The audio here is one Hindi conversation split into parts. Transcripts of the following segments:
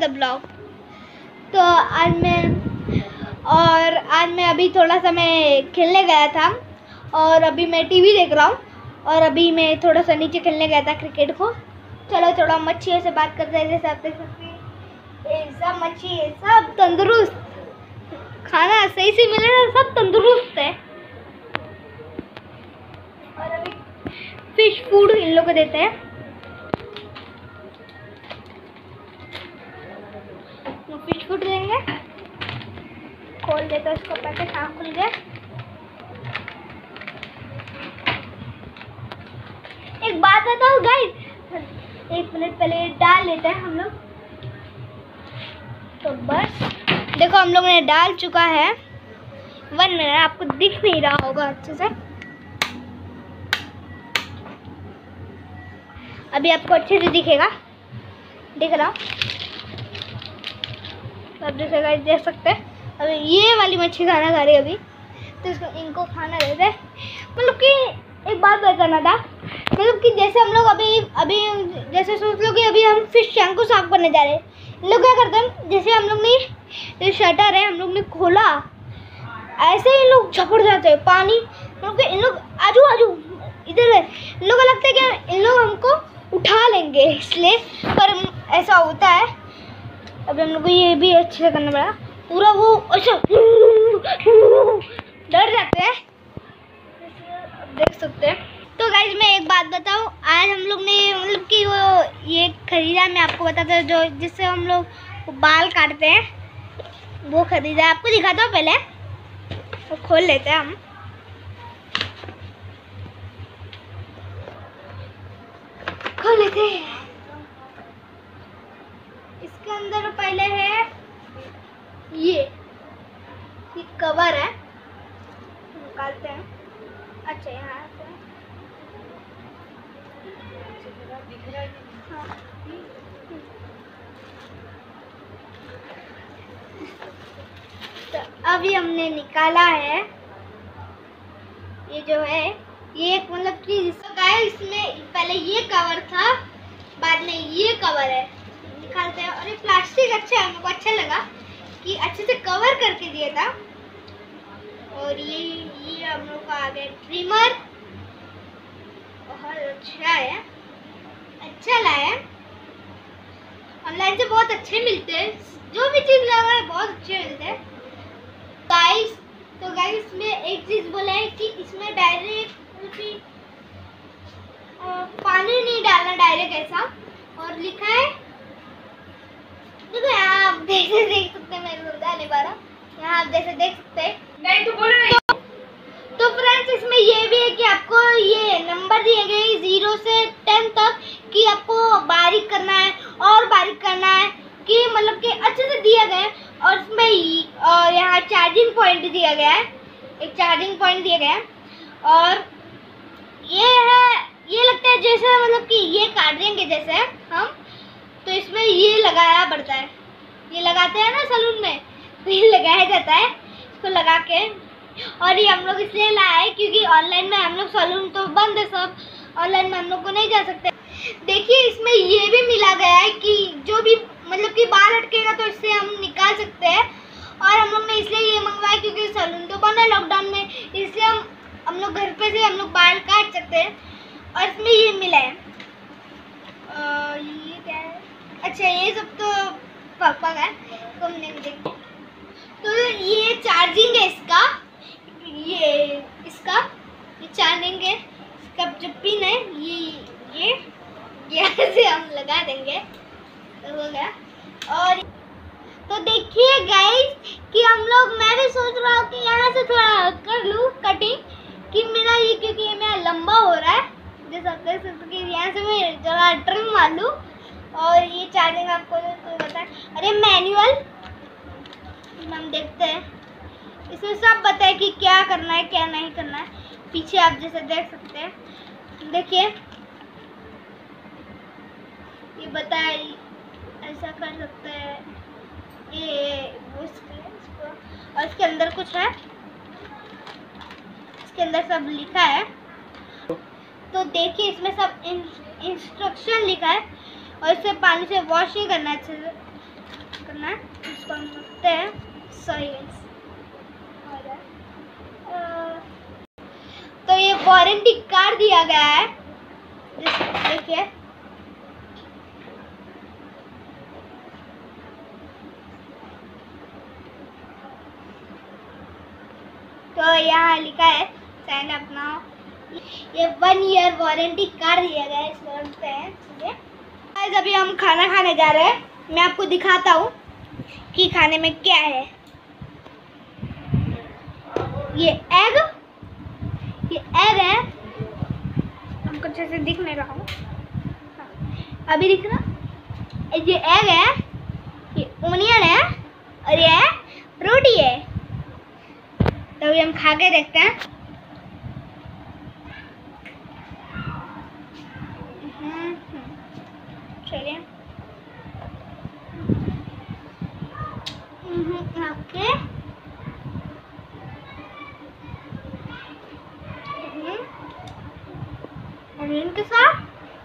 The blog. तो आज मैं अभी थोड़ा सा मैं खेलने गया था और अभी मैं टीवी देख रहा हूँ और अभी मैं थोड़ा सा नीचे खेलने गया था क्रिकेट को। चलो थोड़ा मच्छियों से बात करते हैं। जैसे आप देख सकते हैं सब मच्छी है, सब तंदुरुस्त, खाना सही से मिले ना, सब तंदुरुस्त है। और अभी फिश फूड इन लोग को देते हैं। तो फिश फूड देंगे, खोल देते हैं इसको पैकेट। हाँ खुल गया। एक बात बताओ गाइस, 1 मिनट पहले डाल लेते हैं हम लोग। तो बस देखो हम लोग ने डाल चुका है। 1 मिनट, आपको दिख नहीं रहा होगा अच्छे से, अभी आपको अच्छे से दिखेगा, दिख रहा। तो आप देख सकते हैं अभी ये वाली मच्छी खाना खा रही है अभी, तो इसको इनको खाना देते हैं। मतलब कि एक बात बताना था, मतलब कि जैसे हम लोग अभी जैसे सोच लो कि अभी हम फिश टैंक को साफ करने जा रहे हैं। इन लोग क्या करते हैं, जैसे हम लोग ने शटर है हम लोग ने खोला, ऐसे ही लोग झपड़ जाते हैं पानी। मतलब इन लोग आजू आजू इधर है, इन लोग को लगता है कि इन लोग हमको उठा लेंगे, इसलिए पर ऐसा होता है। अभी हम लोग को ये भी अच्छे से करना पड़ा, पूरा वो अच्छा डर जाते हैं, देख सकते हैं। तो गाइज मैं एक बात बताऊं, आज हम लोग ने मतलब कि वो ये खरीदा, मैं आपको बताता हूँ, जो जिससे हम लोग बाल काटते हैं वो खरीदा। आपको दिखाता हूँ, पहले वो खोल लेते हैं हम। खोल लेते हैं, इसके अंदर पहले है ये कवर है, निकालते हैं। अच्छा यहाँ से हाँ। तो अभी हमने निकाला है, ये जो है ये एक मतलब कि इसमें पहले ये कवर था, बाद में ये कवर है, निकालते हैं। और ये प्लास्टिक अच्छा है, हमको अच्छा लगा कि अच्छे से कवर करके दिया था। और ये हम लोग का आ गया ट्रिमर, बहुत अच्छा है, अच्छा लाया। ऑनलाइन से बहुत अच्छे मिलते हैं, जो भी चीज़ लगा है बहुत अच्छे मिलते हैं गाइस। तो गाइस इसमें एक चीज़ बोला है कि इसमें डायरेक्ट पानी नहीं डालना, डायरेक्ट ऐसा। और लिखा है, देखो यहाँ आप देख सकते हैं, मैं समझा नहीं पा रहा, यहाँ आप जैसे देख सकते हैं। नहीं तो बोलो नहीं। तो फ्रेंड्स इसमें ये भी है कि आपको ये नंबर दिए गए 0 से 10 तक कि आपको बारीक करना है और बारीक करना है, कि मतलब कि अच्छे से दिया गया है। और इसमें यहाँ चार्जिंग पॉइंट दिया गया है, एक चार्जिंग पॉइंट दिया गया है। और ये है, ये लगता है जैसे मतलब कि ये काट देंगे जैसे हम, तो इसमें ये लगाया पड़ता है, ये लगाते हैं ना सैलून में, तो ये लगाया जाता है इसको लगा के। और ये हम लोग इसलिए लाए हैं क्योंकि ऑनलाइन में हम लोग सैलून तो बंद है, सब ऑनलाइन में हम लोग को नहीं जा सकते। देखिए इसमें ये भी मिला गया है कि जो भी मतलब कि बाल अटकेगा तो इससे हम निकाल सकते हैं। और हम लोग ने इसलिए ये मंगवाया क्योंकि सैलून तो बंद है लॉकडाउन में, इसलिए हम लोग घर पे से हम लोग बाल काट सकते हैं। और इसमें ये मिला है, ये क्या है, अच्छा ये सब तो पापा का है, तो हमने देखा। तो ये चार्जिंग है इसका, ये चार्जिंग है इसका, जो पिन है ये ऐसे हम लगा देंगे तो हो गया। और तो देखिए गाइस कि हम लोग, मैं भी सोच रहा हूँ कि यहाँ से थोड़ा कर लूँ कटिंग, कि मेरा ये क्योंकि ये मेरा लंबा हो रहा है, जैसे आप देख सकते कि यहाँ से मैं जरा ट्रिम मार लूँ। और ये चार्जिंग आपको तो बताएं, अरे मैनुअल हम देखते हैं, इसमें सब बताए कि क्या करना है क्या नहीं करना है। पीछे आप जैसे देख सकते हैं, देखिए ये बताए ऐसा कर सकते हैं, ये और इसके अंदर कुछ है, इसके अंदर सब लिखा है। तो देखिए इसमें सब इंस्ट्रक्शन लिखा है, और इसे पानी से वॉश नहीं करना अच्छे से। करना है, इसको हम करते हैं साइलेंस। तो ये वारंटी कार्ड दिया गया है, देखिए तो यहाँ लिखा है साइन अप नाउ। ये 1 ईयर वारंटी कार्ड दिया गया है, इसको रखते हैं। ठीक है, अभी हम खाना खाने जा रहे हैं। मैं आपको दिखाता हूँ कि खाने में क्या है। ये एग है, हमको अच्छे से दिख नहीं रहा हूँ, अभी दिख रहा। ये एग है, ये ओनियन है और ये रोटी है। तो अभी हम खा के देखते हैं। चलिए ओके। ओनियन के साथ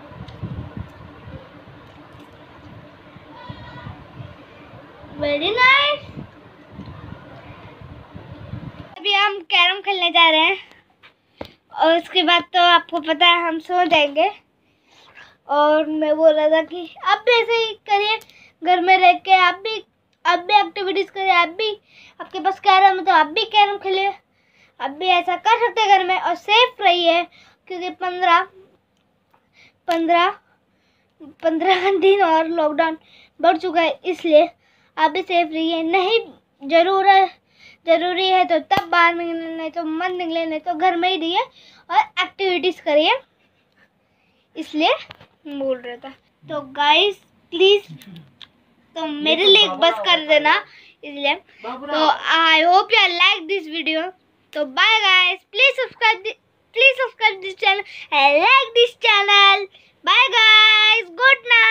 वेरी नाइस। अभी हम कैरम खेलने जा रहे हैं और उसके बाद तो आपको पता है हम सो जाएंगे। और मैं बोल रहा था कि आप भी ऐसे ही करिए, घर में रह के आप भी एक्टिविटीज़ करिए। आप भी, आपके पास कैरम है तो आप भी कैरम खेलिए। आप भी ऐसा कर सकते हैं घर में, और सेफ रहिए क्योंकि 15 दिन और लॉकडाउन बढ़ चुका है, इसलिए आप भी सेफ रहिए। नहीं जरूरी है तो तब बाहर निकले, नहीं तो मत निकले, नहीं तो घर में ही रहिए और एक्टिविटीज़ करिए, इसलिए बोल रहा था। तो गाइस प्लीज तो मेरे लिए बस कर देना, इसलिए तो I hope you like this video. तो bye guys, please subscribe this channel, I like this channel. Bye guys, good night.